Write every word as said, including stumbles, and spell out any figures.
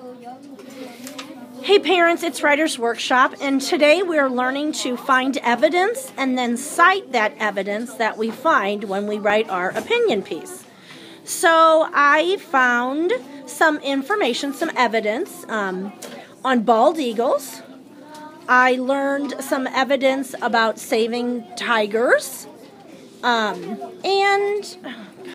Hey parents, it's Writer's Workshop, and today we're learning to find evidence and then cite that evidence that we find when we write our opinion piece. So I found some information, some evidence um, on bald eagles. I learned some evidence about saving tigers. Um, and